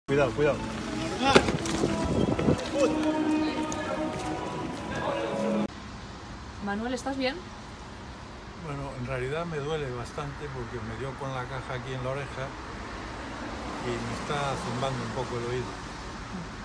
Cuidado, cuidado. Manuel, ¿estás bien? Bueno, en realidad me duele bastante porque me dio con la caja aquí en la oreja y me está zumbando un poco el oído.